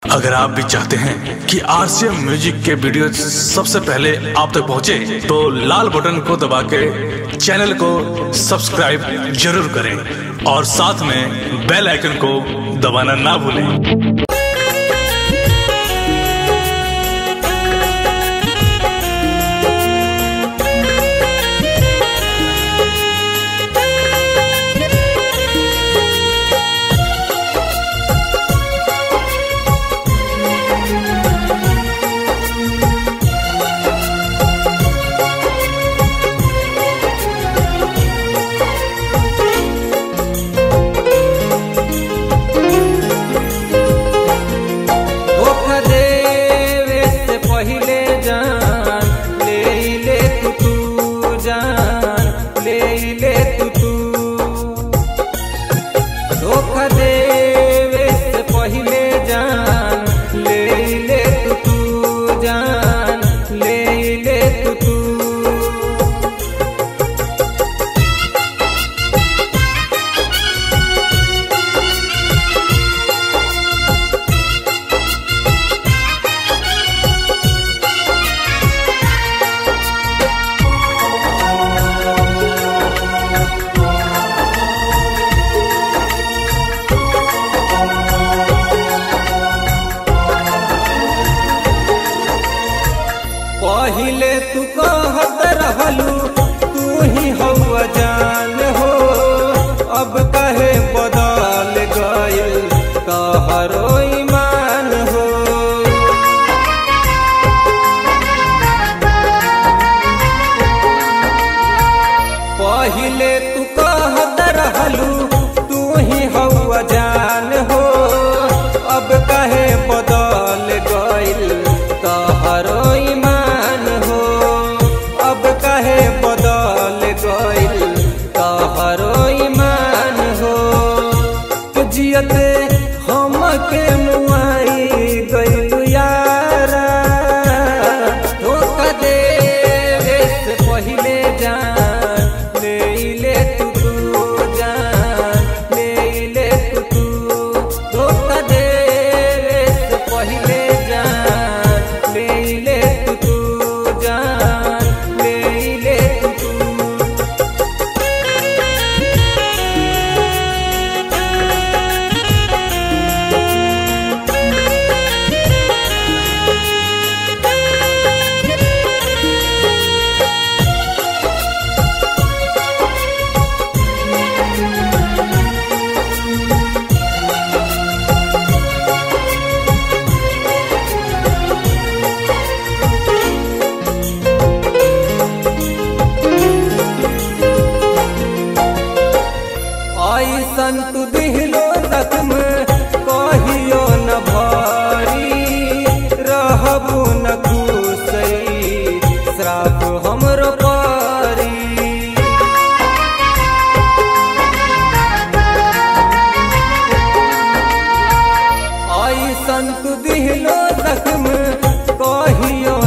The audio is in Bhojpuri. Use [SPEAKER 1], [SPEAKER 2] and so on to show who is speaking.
[SPEAKER 1] अगर आप भी चाहते हैं कि आरसीएम म्यूजिक के वीडियो सबसे पहले आप तक पहुंचे, तो लाल बटन को दबा के चैनल को सब्सक्राइब जरूर करें और साथ में बेल आइकन को दबाना ना भूलें।
[SPEAKER 2] पहिले तू कहत रहलू तू ही हवा जान हो, अब कहे बदल गइल तोहरो ईमान हो। पहिले तू कहत रहलू तू ही हवा जान हो, अब कहे बदल गइल तोहरो ईमान हो। अब कहे बदल गइल तोहरो ईमान हो। जियते हमके मुआई गइल यारा, धोखा देवे से पहिले जान ले ले तू जान ले ले तू धोखा देवे से पहिले जान ले ले तू जान ले ले तू। ऐसन तू दिलो जख्म कहियो न भारी, रहबू न खुशई श्राप हमरो पारी। ऐसन तू दिलो जख्म कहियो